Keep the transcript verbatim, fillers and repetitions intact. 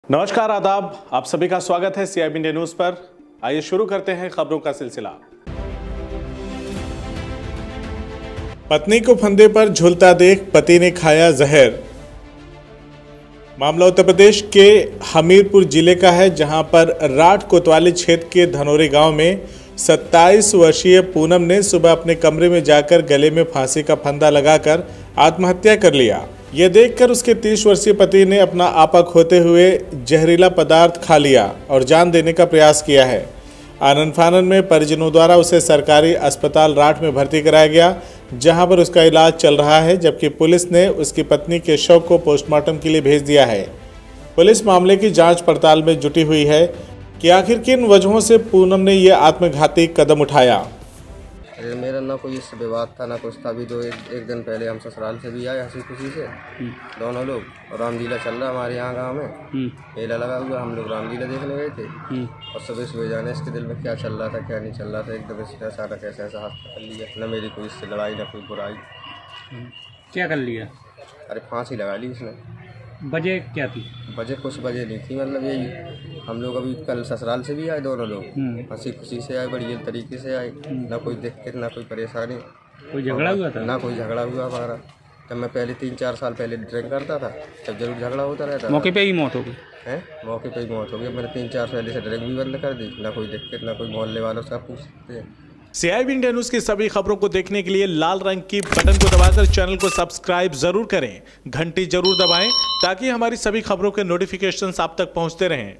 नमस्कार, आदाब। आप सभी का स्वागत है सीआईबी इंडिया न्यूज पर। आइए शुरू करते हैं खबरों का सिलसिला। पत्नी को फंदे पर झूलता देख पति ने खाया जहर। मामला उत्तर प्रदेश के हमीरपुर जिले का है, जहां पर राठ कोतवाली क्षेत्र के धनोरी गांव में सत्ताईस वर्षीय पूनम ने सुबह अपने कमरे में जाकर गले में फांसी का फंदा लगाकर आत्महत्या कर लिया। यह देखकर उसके तीस वर्षीय पति ने अपना आपा खोते हुए जहरीला पदार्थ खा लिया और जान देने का प्रयास किया है। आनन फानन में परिजनों द्वारा उसे सरकारी अस्पताल राठ में भर्ती कराया गया, जहां पर उसका इलाज चल रहा है, जबकि पुलिस ने उसकी पत्नी के शव को पोस्टमार्टम के लिए भेज दिया है। पुलिस मामले की जांच पड़ताल में जुटी हुई है कि आखिर किन वजहों से पूनम ने यह आत्मघाती कदम उठाया। अरे मेरा ना कोई इससे विवाद था ना कुछ था। अभी तो एक, एक दिन पहले हम ससुराल से भी आए हंसी खुशी से दोनों लोग, और रामलीला चल रहा हमारे यहाँ गांव में, मेला लगा हुआ, हम लोग रामलीला देखने गए थे। और सुबह सुबह जाने इसके दिल में क्या चल रहा था क्या नहीं चल रहा था, एकदम इसने अचानक ऐसा ऐसा हाथ पकड़ लिया। न मेरी कोई इससे लड़ाई ना कोई बुराई। क्या कर लिया? अरे फांसी लगा ली उसने। वजह क्या थी? वजह कुछ वजह नहीं थी, मतलब यही हम लोग अभी कल ससुराल से भी आए दोनों लोग, हंसी खुशी से आए, बढ़िया तरीके से आए, ना कोई दिक्कत ना कोई परेशानी। कोई झगड़ा हुआ था? ना कोई झगड़ा हुआ हमारा। जब मैं पहले तीन चार साल पहले ड्रिंक करता था तब जरूर झगड़ा होता रहता था। मौके पे ही मौत हो गई है? मौके पे ही मौत हो गई। मैंने तीन चार पहले से ड्रिंक भी बंद कर दी, ना कोई दिक्कत ना कोई मोहल्ले वालों से पूछ सकते हैं। सीआईबी इंडिया न्यूज की सभी खबरों को देखने के लिए लाल रंग की बटन को दबाकर चैनल को सब्सक्राइब जरूर करें, घंटी जरूर दबाएं ताकि हमारी सभी खबरों के नोटिफिकेशंस आप तक पहुंचते रहें।